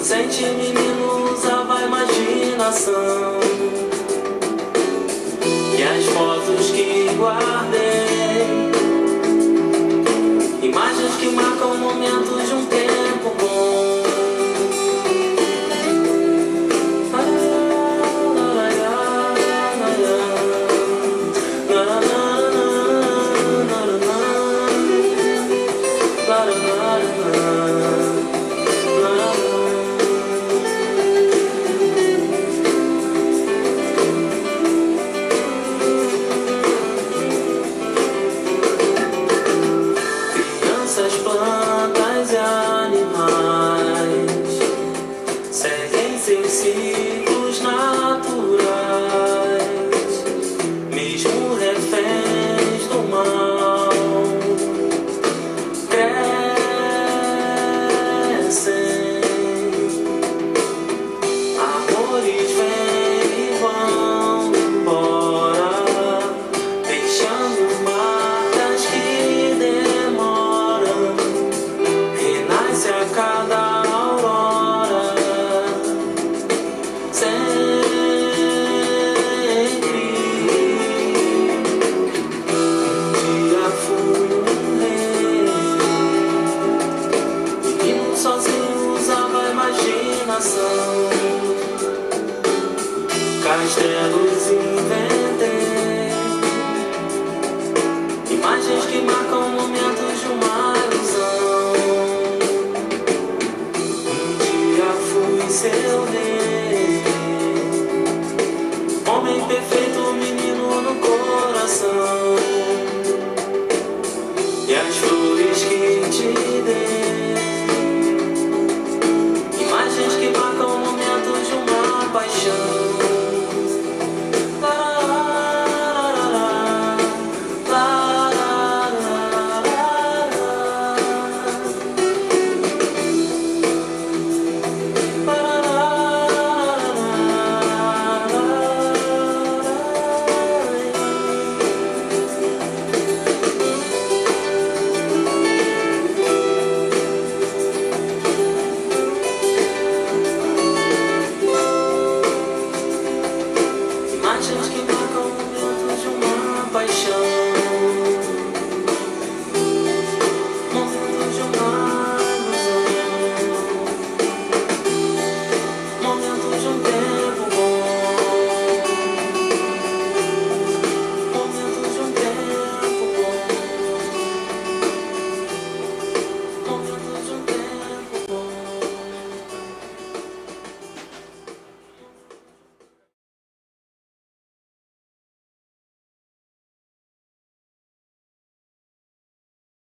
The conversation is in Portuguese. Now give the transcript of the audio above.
inocente menino usava a imaginação. E as fotos que guardei, imagens que marcam momentos de um tempo bom. Crianças, plantas e animais seguem seus ciclos naturais, mesmo reféns do mal, crescem. Amores vêm e vão embora, deixando marcas que demoram. Renasce a cada aurora, sempre. Um dia fui um rei, menino sozinho usava a imaginação. Castelos inventei, imagens que marcam momentos de uma ilusão. Um dia fui seu rei.